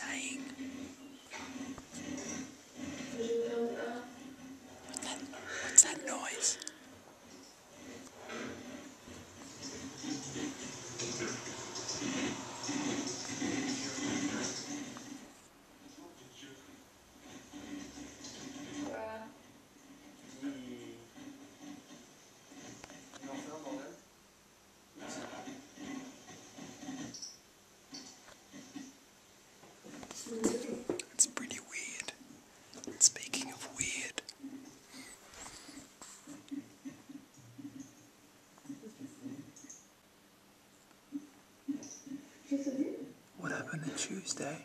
saying? What's that noise? It's pretty weird. Speaking of weird. What happened on Tuesday?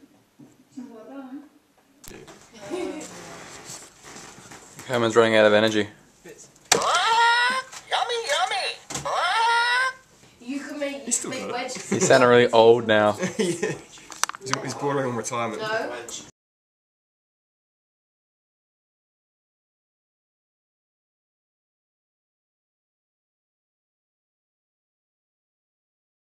Herman's running out of energy. You can make He's sounding really old now. He's bordering on retirement. No.